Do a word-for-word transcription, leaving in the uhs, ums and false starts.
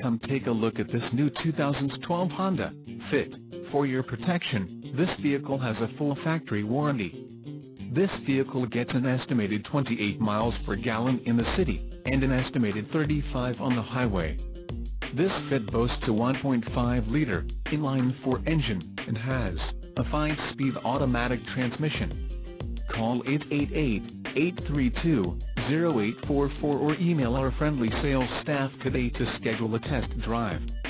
Come take a look at this new two thousand twelve Honda Fit. For your protection, this vehicle has a full factory warranty. This vehicle gets an estimated twenty-eight miles per gallon in the city, and an estimated thirty-five on the highway. This Fit boasts a one point five liter inline-four engine, and has a five-speed automatic transmission. Call eight eight eight, eight three two, zero eight four four or email our friendly sales staff today to schedule a test drive.